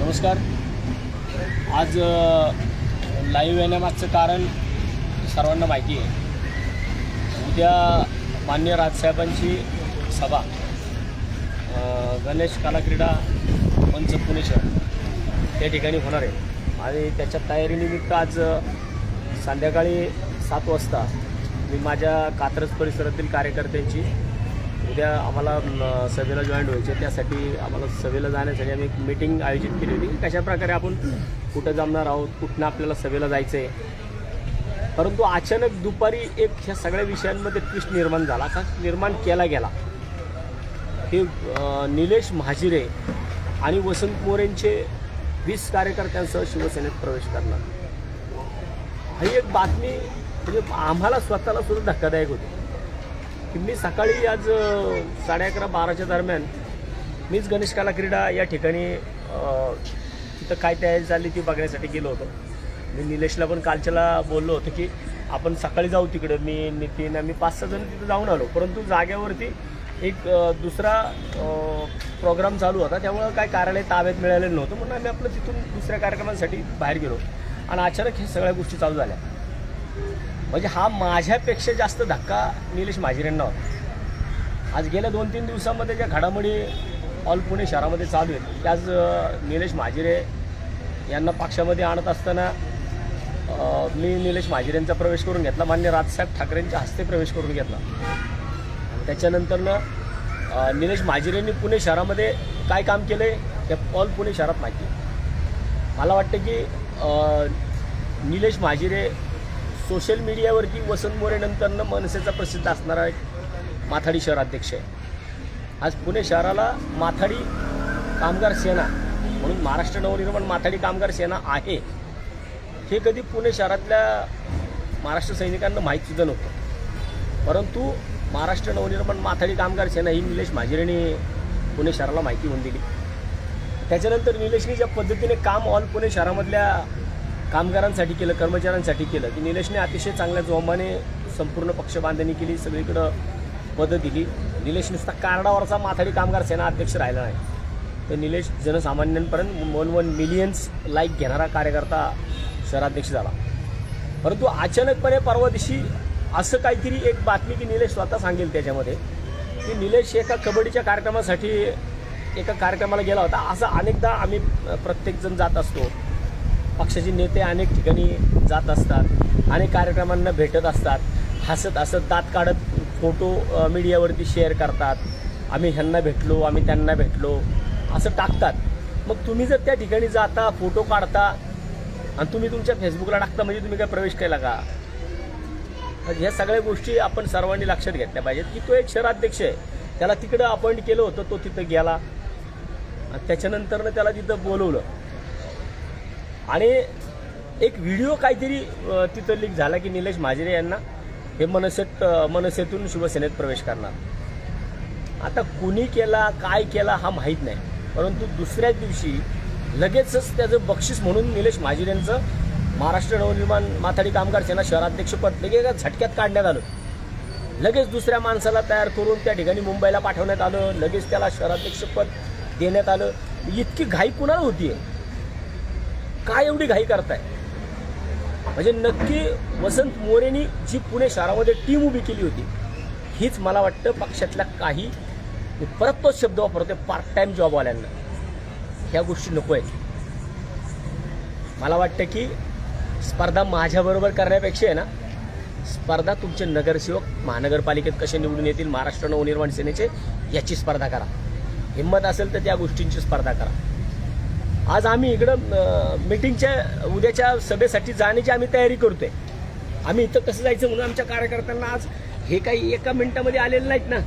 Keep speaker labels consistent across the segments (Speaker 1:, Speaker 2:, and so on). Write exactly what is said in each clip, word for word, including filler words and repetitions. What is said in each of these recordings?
Speaker 1: नमस्कार। आज लाईव्ह येण्यामागचं कारण सर्वांना माहिती आहे। उद्या मान्य राजसाहेबांची सभा गणेश कला क्रीडा मंच पुणे शहर त्या ठिकाणी होणार आहे आणि त्याच्या तयारीनिमित्त आज संध्याकाळी सात वाजता मी माझ्या कात्रज परिसरातील कार्यकर्त्यांची उद्या आम्हाला सभेला जॉईंट व्हायचे, त्यासाठी आम्हाला सभेला जाण्यासाठी आम्ही एक मीटिंग आयोजित केली होती। कशा प्रकारे आपण कुठं जमणार आहोत, कुठनं आपल्याला सभेला जायचं आहे। परंतु अचानक दुपारी एक ह्या सगळ्या विषयांमध्ये ट्विस्ट निर्माण झाला का निर्माण केला गेला हे निलेश म्हाजिरे आणि वसंत मोरेंचे वीस कार्यकर्त्यांसह शिवसेनेत प्रवेश करणार। ही एक बातमी म्हणजे आम्हाला स्वतःला सुद्धा धक्कादायक होती की मी सकाळी आज साडे अकरा बाराच्या दरम्यान मीच गणेश कला क्रीडा या ठिकाणी तिथं काय तयारी चालली ती बघण्यासाठी गेलो होतो। मी निलेशला पण कालच्याला बोललो होतो की आपण सकाळी जाऊ तिकडं, मी नितीन आम्ही पाच सहा जण तिथं जाऊन आलो। परंतु जागेवरती एक दुसरा प्रोग्राम चालू होता, त्यामुळं काय कार्यालय ताब्यात मिळालेलं नव्हतं म्हणून आम्ही आपलं तिथून दुसऱ्या कार्यक्रमांसाठी बाहेर गेलो आणि अचानक हे सगळ्या गोष्टी चालू झाल्या। म्हणजे हा माझ्यापेक्षा जास्त धक्का निलेश म्हाजिरेंना होता। आज गेल्या दोन तीन दिवसांमध्ये ज्या घडामोडी ऑल पुणे शहरामध्ये चालू आहेत त्याच निलेश म्हाजिरे यांना पक्षामध्ये आणत असताना मी निलेश म्हाजिरेंचा प्रवेश करून घेतला, मान्य राजसाहेब ठाकरेंच्या हस्ते प्रवेश करून घेतला। त्याच्यानंतरनं निलेश म्हाजिरेंनी पुणे शहरामध्ये काय काम केलं आहे हे ऑल पुणे शहरात माहिती आहे। मला वाटतं की निलेश म्हाजिरे सोशल मीडियावरती वसंत मोरेनंतरनं मनसेचा प्रसिद्ध असणारा एक माथाडी शहराध्यक्ष आहे। आज पुणे शहराला माथाडी कामगार सेना म्हणून महाराष्ट्र नवनिर्माण माथाडी कामगार सेना आहे हे कधी पुणे शहरातल्या महाराष्ट्र सैनिकांना माहीतसुद्धा नव्हतं, परंतु महाराष्ट्र नवनिर्माण माथाडी कामगार सेना ही निलेश म्हाजिरेंनी पुणे शहराला माहिती होऊन दिली। त्याच्यानंतर निलेशने ज्या पद्धतीने काम ऑल पुणे शहरामधल्या कामगारांसाठी केलं, कर्मचाऱ्यांसाठी केलं की निलेशने अतिशय चांगल्या जोमाने संपूर्ण पक्ष बांधणी केली, सगळीकडं पदं दिली। निलेश नुसता कार्डावरचा माथाडी कामगार सेना अध्यक्ष राहिला नाही, तर निलेश जनसामान्यांपर्यंत वन वन मिलियन्स लाईक घेणारा कार्यकर्ता शहराध्यक्ष झाला। परंतु अचानकपणे परवा दिवशी असं काहीतरी एक बातमी की निलेश स्वतः सांगेल त्याच्यामध्ये की निलेश एका कबड्डीच्या कार्यक्रमासाठी एका कार्यक्रमाला गेला होता। असं अनेकदा आम्ही प्रत्येकजण जात असतो, पक्षाचे नेते अनेक ठिकाणी जात असतात, अनेक कार्यक्रमांना भेटत असतात, हसत हसत दात काढत फोटो मीडियावरती शेअर करतात, आम्ही ह्यांना भेटलो आम्ही त्यांना भेटलो असं टाकतात। मग तुम्ही जर त्या ठिकाणी जाता फोटो काढता आणि तुम्ही तुमच्या फेसबुकला टाकता म्हणजे तुम्ही काय प्रवेश केला का? ह्या सगळ्या गोष्टी आपण सर्वांनी लक्षात घेतल्या पाहिजेत की तो एक शहराध्यक्ष आहे, त्याला तिकडं अपॉइंट केलं होतं, तो तिथं गेला आणि त्याच्यानंतरनं त्याला तिथं बोलवलं आणि एक व्हिडिओ काहीतरी तिथं लीक झाला की निलेश म्हाजिरे यांना हे मनसेत मनसेतून शिवसेनेत प्रवेश करणार। आता कुणी केला काय केला हा माहीत नाही, परंतु दुसऱ्याच दिवशी लगेचच त्याचं बक्षीस म्हणून निलेश म्हाजिरेंचं महाराष्ट्र नवनिर्माण माथाडी कामगार सेना शहराध्यक्षपद लगेच झटक्यात काढण्यात आलं। लगेच दुसऱ्या माणसाला तयार करून त्या ठिकाणी मुंबईला पाठवण्यात आलं, लगेच त्याला शहराध्यक्षपद देण्यात आलं। इतकी घाई कुणाला होतीये, काय एवढी घाई करताय? म्हणजे नक्की वसंत मोरेंनी जी पुणे शहरामध्ये टीम उभी केली होती हीच मला वाटतं पक्षातल्या काही परत तोच शब्द वापरते पार्ट टाइम जॉबवाल्यांना ह्या गोष्टी नको आहेत। मला वाटतं की स्पर्धा माझ्याबरोबर करण्यापेक्षा आहे ना, स्पर्धा तुमचे नगरसेवक महानगरपालिकेत कसे निवडून येतील महाराष्ट्र नवनिर्माण सेनेचे याची स्पर्धा करा, हिंमत असेल तर त्या गोष्टींची स्पर्धा करा। आज आम्ही इकडं मीटिंगच्या उद्याच्या सभेसाठी जाण्याची आम्ही तयारी करतोय। आम्ही इथं कसं जायचं म्हणून आमच्या कार्यकर्त्यांना आज हे काही एका मिनिटामध्ये आलेलं नाहीत ना,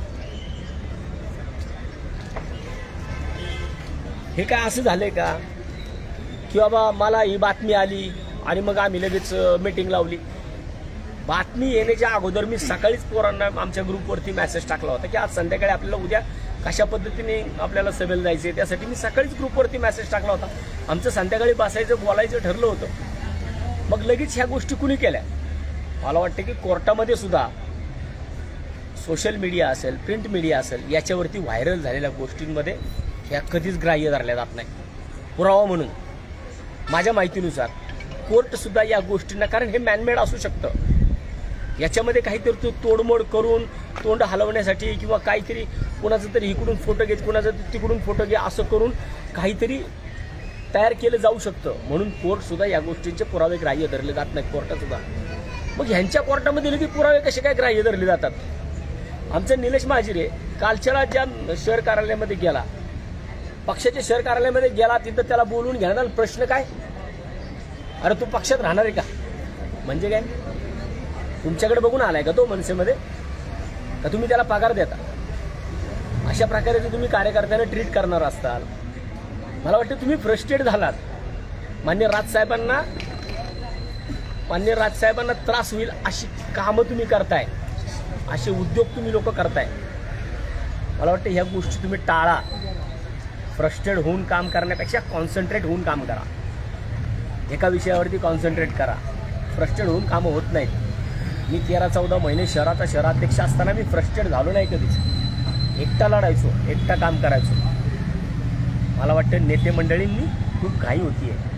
Speaker 1: हे काय असं झालंय का की बाबा मला ही बातमी आली आणि मग आम्ही लगेच मीटिंग लावली। बातमी येण्याच्या अगोदर मी सकाळीच पोरांना आमच्या ग्रुपवरती मेसेज टाकला होता की आज संध्याकाळी आपल्याला उद्या कशा पद्धतीने आपल्याला सभेला जायचं आहे, त्यासाठी मी सकाळीच ग्रुपवरती मेसेज टाकला होता। आमचं संध्याकाळी बसायचं बोलायचं ठरलं होतं। मग लगेच ह्या गोष्टी कुणी केल्या? मला वाटतं की कोर्टामध्ये सुद्धा सोशल मीडिया असेल, प्रिंट मीडिया असेल, याच्यावरती व्हायरल झालेल्या गोष्टींमध्ये ह्या कधीच ग्राह्य धरल्या जात नाही। पुरावा म्हणून माझ्या माहितीनुसार कोर्टसुद्धा या गोष्टींना, कारण हे मॅनमेड असू शकतं, याच्यामध्ये काहीतरी तो तोडमोड करून तोंड हलवण्यासाठी किंवा काहीतरी कोणाचं तरी इकडून फोटो घेत कोणाचं तिकडून फोटो घे असं करून काहीतरी तयार केलं जाऊ शकतं. म्हणून कोर्टसुद्धा या गोष्टींचे पुरावे ग्राह्य धरले जात नाहीत कोर्टातसुद्धा. मग ह्यांच्या कोर्टामध्ये दिले की पुरावे कसे काय ग्राह्य धरले जातात? आमचं निलेश महाजिरे कालच्याला ज्या शहर कार्यालयामध्ये गेला, पक्षाच्या शहर कार्यालयामध्ये गेला, तिथं त्याला बोलून घेण्यात प्रश्न काय? अरे तू पक्षात राहणार आहे का? म्हणजे काय तुमच्याकडे बघून आलाय का तो मनसेमध्ये? का तुम्ही त्याला पगार देता? अशा प्रकारे जर तुम्ही कार्यकर्त्यांना ट्रीट करणार असताल, मला वाटतं तुम्ही फ्रस्ट्रेट झालात. मान्य राजसाहेबांना मान्य राजसाहेबांना त्रास होईल अशी कामं तुम्ही करताय, असे उद्योग तुम्ही लोक करताय. मला वाटतं ह्या गोष्टी तुम्ही टाळा. फ्रस्ट्रेट होऊन काम करण्यापेक्षा कॉन्सन्ट्रेट होऊन काम करा. एका विषयावरती कॉन्सन्ट्रेट करा. फ्रस्ट्रेट होऊन कामं होत नाहीत. मी तेरा चौदा महिने शहराचा शहराध्यक्ष असताना मी फ्रस्ट्रेट झालो नाही कधीच. एकटा लढायचो, एकटा काम करायचो. मला वाटतं नेते मंडळींनी खूप घाई होती आहे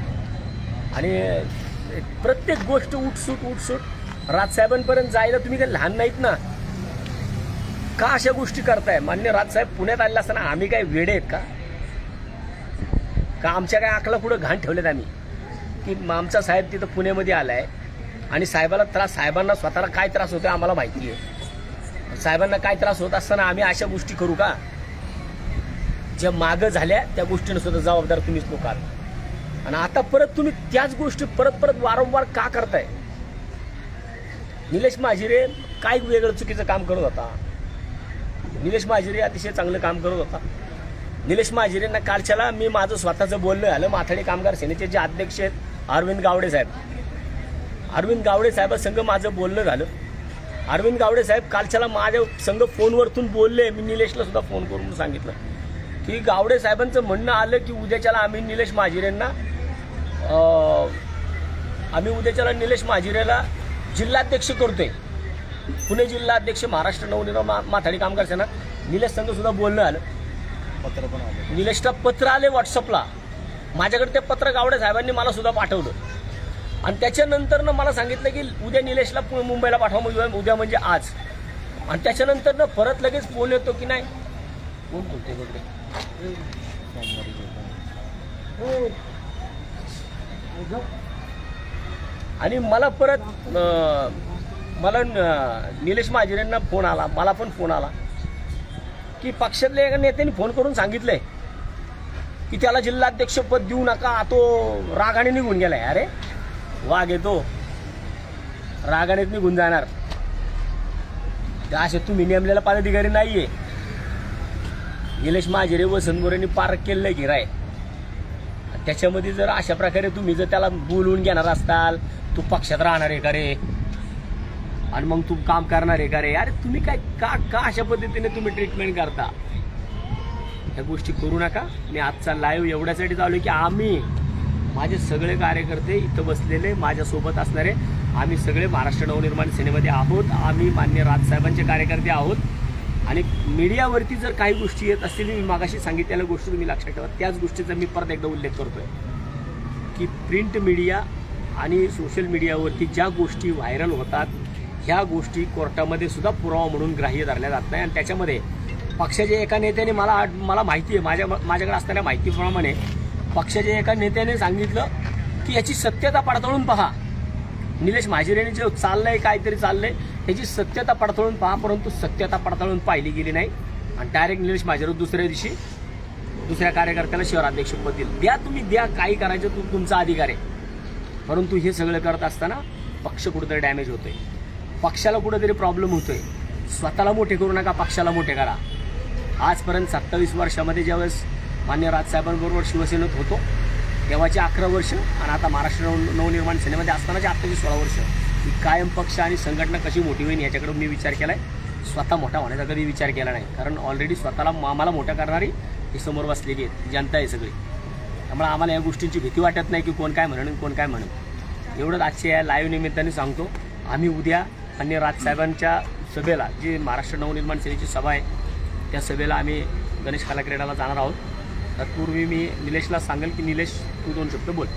Speaker 1: आणि प्रत्येक गोष्ट उठसूट उठसूट राजसाहेबांपर्यंत जायला तुम्ही काही लहान नाहीत ना. का अशा गोष्टी करताय? मान्य राजसाहेब पुण्यात आलेला असताना आम्ही काय वेडे आहेत का? का आमच्या काय अकला पुढं घाण ठेवलेत आम्ही की आमचा साहेब तिथं पुण्यामध्ये आलाय आणि साहेबाला त्रास, साहेबांना स्वतःला काय त्रास होतो आम्हाला माहिती आहे. साहेबांना काय त्रास होत असताना आम्ही अशा गोष्टी करू का? ज्या मागं झाल्या त्या गोष्टींना सुद्धा जबाबदार तुम्हीच लोक आहात. आणि आता परत तुम्ही त्याच गोष्टी परत परत वारंवार का करताय? निलेश महाजिरे काय वेगळं चुकीचं काम करत होता? निलेश महाजिरे अतिशय चांगलं काम करत होता. निलेश महाजिरेंना कालच्याला मी माझं स्वतःचं बोलणं झालं. माथाडी कामगार सेनेचे जे अध्यक्ष आहेत अरविंद गावडे साहेब, अरविंद गावडे साहेबांसंग माझं बोलणं झालं. अरविंद गावडे साहेब कालच्याला माझ्या संघ फोनवरतून बोलले. मी निलेशला सुद्धा फोन करून सांगितलं की गावडे साहेबांचं म्हणणं आलं की उद्याच्याला आम्ही निलेश महाजिरेंना आम्ही उद्याच्याला निलेश महाजिरेला जिल्हाध्यक्ष करतोय. पुणे जिल्हाध्यक्ष महाराष्ट्र नवनिर्माण माथाडी कामगार सेना. निलेश संघ सुद्धा बोलणं आलं. पत्र पण आलं. निलेशला पत्र आले व्हॉट्सअपला. माझ्याकडे ते पत्र गावडे साहेबांनी मला सुद्धा पाठवलं आणि त्याच्यानंतरनं मला सांगितलं की उद्या निलेशला मुंबईला पाठवा, उद्या म्हणजे आज. आणि त्याच्यानंतरनं परत लगेच फोन येतो की नाही कोण बोलते बघते आणि मला परत मला निलेश महाजिरेंना फोन आला, मला पण फोन आला की पक्षातल्या एका नेत्यांनी फोन करून सांगितलंय की त्याला जिल्हाध्यक्ष पद देऊ नका, तो रागाने निघून गेलाय. अरे वाघ येतो रागानेच निघून जाणार. असे तुम्ही नेमलेला पदाधिकारी नाहीये. निलेश महाजिरे वसंत मोरेंनी पार्क केलेलं गिराय. त्याच्यामध्ये जर अशा प्रकारे तुम्ही जर त्याला बोलवून घेणार असताल, तू पक्षात राहणार आहे का रे आणि मग तू काम करणार आहे का रे? अरे तुम्ही काय का का अशा पद्धतीने तुम्ही ट्रीटमेंट करता? ह्या गोष्टी करू नका. मी आजचा लाईव्ह एवढ्यासाठी चालू की आम्ही माझे सगळे कार्यकर्ते इथं बसलेले माझ्यासोबत असणारे आम्ही सगळे महाराष्ट्र नवनिर्माण सेनेमध्ये आहोत. आम्ही मान्य राजसाहेबांचे कार्यकर्ते आहोत. आणि मीडियावरती जर काही गोष्टी येत असतील, मी मागाशी सांगितलेल्या गोष्टी तुम्ही लक्षात ठेवा. त्याच गोष्टीचा मी परत एकदा उल्लेख करतोय की प्रिंट मीडिया आणि सोशल मीडियावरती ज्या गोष्टी व्हायरल होतात ह्या गोष्टी कोर्टामध्ये सुद्धा पुरावा म्हणून ग्राह्य धरल्या जात नाही. आणि त्याच्यामध्ये पक्षाच्या एका नेत्याने मला मला माहिती आहे, माझ्या माझ्याकडे असणाऱ्या माहितीप्रमाणे पक्षाच्या एका नेत्याने सांगितलं की याची सत्यता पडताळून पहा. निलेश महाजिरेंनी जे चाललंय काहीतरी चाललंय त्याची सत्यता पडताळून पहा. परंतु सत्यता पडताळून पाहिली गेली नाही आणि डायरेक्ट निलेश महाजिरे दुसऱ्या दिवशी दुसऱ्या कार्यकर्त्याला शहराध्यक्षपद दिलं. द्या तुम्ही द्या, काही करायचं तू तुमचा अधिकार आहे. परंतु हे सगळं करत असताना पक्ष कुठेतरी डॅमेज होतोय, पक्षाला कुठेतरी प्रॉब्लेम होतोय. स्वतःला मोठे करू नका, पक्षाला मोठे करा. आजपर्यंत सत्तावीस वर्षामध्ये ज्यावेळेस मान्य राजसाहेबांबरोबर शिवसेनेत होतो तेव्हाचे अकरा वर्ष आणि आता महाराष्ट्र नव नवनिर्माण सेनेमध्ये असतानाचे आत्ताची सोळा वर्ष ही कायम पक्ष आणि संघटना कशी मोठी होईल याच्याकडे मी विचार केला आहे. स्वतः मोठा होण्याचा कधी विचार केला नाही, कारण ऑलरेडी स्वतःला आम्हाला मोठा करणारी ही समोर बसलेली आहे जनता आहे सगळी. त्यामुळे आम्हाला या गोष्टींची भीती वाटत नाही की कोण काय म्हणून कोण काय म्हणून. एवढंच आजच्या या लाईव्ह निमित्ताने सांगतो. आम्ही उद्या मान्य राजसाहेबांच्या सभेला, जी महाराष्ट्र नवनिर्माण सेनेची सभा आहे, त्या सभेला आम्ही गणेश कला क्रीडाला जाणार आहोत. तत्पूर्वी मी निलेशला सांगेल की निलेश तू दोन शब्द बोल.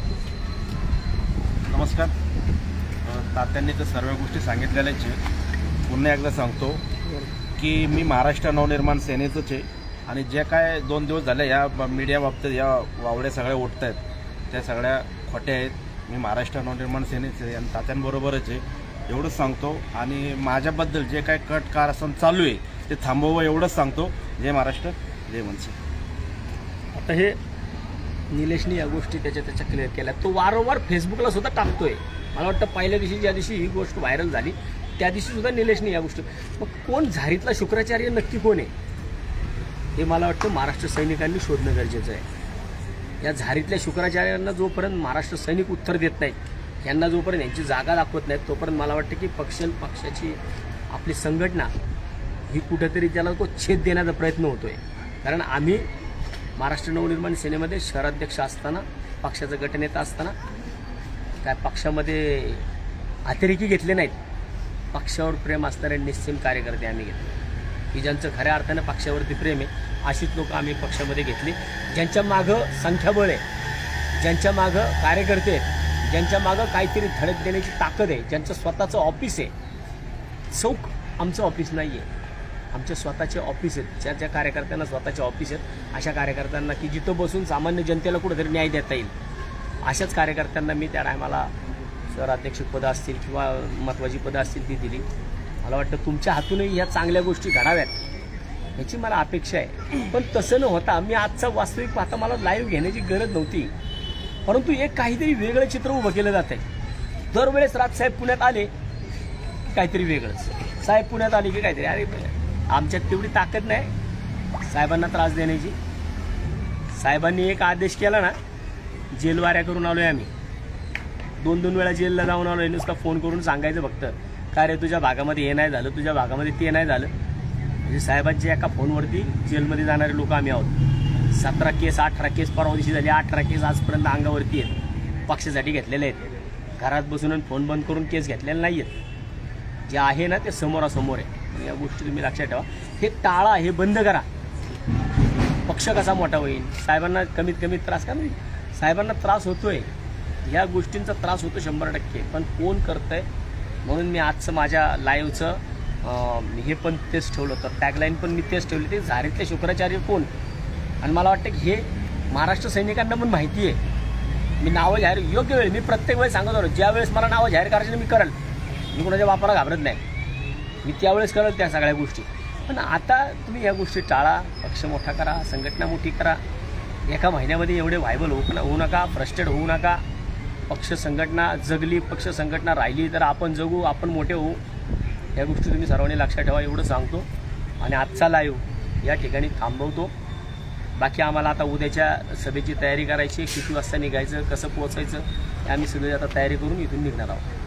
Speaker 2: नमस्कार. तात्यांनी तर सर्व गोष्टी सांगितलेल्याच आहे. पुन्हा एकदा सांगतो की मी महाराष्ट्र नवनिर्माण सेनेचंच आहे आणि जे काय दोन दिवस झाले या मीडिया बाबतीत या वावड्या सगळ्या उठत आहेत त्या सगळ्या खोट्या आहेत. मी महाराष्ट्र नवनिर्माण सेनेचे आणि तात्यांबरोबरच आहे एवढंच सांगतो. आणि माझ्याबद्दल जे काय कट कारस्थान चालू आहे ते थांबवावं एवढंच सांगतो. जय महाराष्ट्र, जय मनसे.
Speaker 1: आता हे निलेशनी या गोष्टी त्याच्या त्याच्या क्लिअर केल्या. तो वारंवार फेसबुकला सुद्धा टाकतोय. मला वाटतं पहिल्या दिवशी ज्या दिवशी ही गोष्ट व्हायरल झाली त्या दिवशी सुद्धा निलेशनी या गोष्टी. मग कोण झारीतला शुक्राचार्य नक्की कोण आहे हे मला वाटतं महाराष्ट्र सैनिकांनी शोधणं गरजेचं आहे. या झारीतल्या शुक्राचार्यांना जोपर्यंत महाराष्ट्र सैनिक उत्तर देत नाहीत, यांना जोपर्यंत यांची जागा दाखवत नाहीत, तोपर्यंत मला वाटतं की पक्ष पक्षाची आपली संघटना ही कुठेतरी त्याला तो छेद देण्याचा प्रयत्न होतोय. कारण आम्ही महाराष्ट्र नवनिर्माण सेनेमध्ये शहराध्यक्ष असताना, पक्षाचा गटनेता असताना काय पक्षामध्ये अतिरेकी घेतले नाहीत. पक्षावर प्रेम असणारे निश्चित कार्यकर्ते आम्ही घेतले की ज्यांचं खऱ्या अर्थानं पक्षावरती प्रेम आहे अशीच लोक आम्ही पक्षामध्ये घेतली. ज्यांच्या मागं संख्याबळ आहे, ज्यांच्या मागं कार्यकर्ते आहेत, ज्यांच्या मागं काहीतरी धडक देण्याची ताकद आहे, ज्यांचं स्वतःचं ऑफिस आहे. चौक आमचं ऑफिस नाही आहे, आमचे स्वतःचे ऑफिस आहेत. ज्या ज्या कार्यकर्त्यांना स्वतःचे ऑफिस आहेत अशा कार्यकर्त्यांना की जिथं बसून सामान्य जनतेला कुठेतरी न्याय देता येईल अशाच कार्यकर्त्यांना मी त्या टायमाला शहराध्यक्ष पदं असतील किंवा महत्त्वाची पदं असतील ती दिली. मला वाटतं तुमच्या हातूनही ह्या चांगल्या गोष्टी घडाव्यात याची मला अपेक्षा आहे. पण तसं न होता मी आजचा वास्तविक पाहता मला लाईव्ह घेण्याची गरज नव्हती, परंतु एक काहीतरी वेगळं चित्र उभं केलं जात आहे. दरवेळेस राजसाहेब पुण्यात आले काहीतरी वेगळंच, साहेब पुण्यात आले की काहीतरी. अरे आमच्यात तेवढी ताकद नाही साहेबांना त्रास देण्याची. साहेबांनी एक आदेश केला ना, जेलवाऱ्या करून आलोय आम्ही. दोन दोन वेळा जेलला जाऊन आलोय. नुसता फोन करून सांगायचं फक्त काय रे तुझ्या भागामध्ये हे नाही झालं, तुझ्या भागामध्ये ते नाही झालं. म्हणजे साहेबांच्या एका फोनवरती जेलमध्ये जाणारे लोक आम्ही आहोत. सतरा केस अठरा केस परवा दिवशी झाली, अठरा केस आजपर्यंत अंगावरती आहेत. पक्षासाठी घेतलेले आहेत. घरात बसून फोन बंद करून केस घेतलेले नाही आहेत. जे आहे ना ते समोरासमोर आहे. या गोष्टी तुम्ही लक्षात ठेवा. हे टाळा, हे बंद करा. पक्ष कसा मोठा होईल. साहेबांना कमीत कमी त्रास का नाही, साहेबांना त्रास होतोय, ह्या गोष्टींचा त्रास होतो शंभर टक्के. पण कोण करतंय म्हणून मी आजचं माझ्या लाईव्हचं हे पण तेच ठेवलं होतं, टॅगलाईन पण मी तेच ठेवली. ते झारीतले शुक्राचार्य कोण. आणि मला वाटतं की हे महाराष्ट्र सैनिकांना पण माहिती आहे. मी नावं जाहीर योग्य वेळ, मी प्रत्येक वेळेस सांगत होतो ज्या वेळेस मला नावं जाहीर करायची मी करेल. मी कोणाच्या वापराला घाबरत नाही. मी त्यावेळेस करेल त्या सगळ्या गोष्टी. पण आता तुम्ही या गोष्टी टाळा, पक्ष मोठा करा, संघटना मोठी करा. एका महिन्यामध्ये एवढे व्हायबल होऊ होऊ नका, फ्रस्ट्रेट होऊ नका. पक्ष संघटना जगली, पक्ष संघटना राहिली तर आपण जगू, आपण मोठे होऊ. या गोष्टी तुम्ही सर्वांनी लक्षात ठेवा एवढं सांगतो. आणि आजचा लाईव्ह या ठिकाणी थांबवतो. बाकी आम्हाला आता उद्याच्या सभेची तयारी करायची. किती वाजता निघायचं, कसं पोहोचायचं हे आम्ही सगळी आता तयारी करून इथून निघणार आहोत.